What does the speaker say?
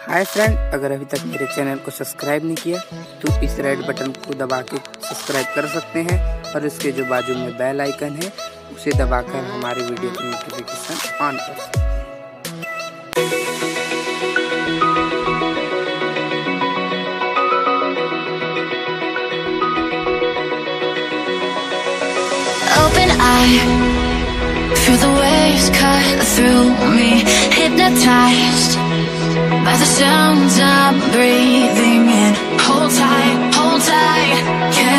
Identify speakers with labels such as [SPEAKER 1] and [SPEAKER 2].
[SPEAKER 1] Hi friend, अगर अभी तक मेरे चैनल को सब्सक्राइब नहीं किया तो इस रेड बटन को दबा के सब्सक्राइब कर सकते हैं और इसके जो बाजू में बेल आइकन है उसे दबाकर हमारे वीडियो की नोटिफिकेशन ऑन कर सकते हैं।
[SPEAKER 2] Open eye, feel the waves cut through me, hypnotized by the sounds I'm breathing in. Hold tight,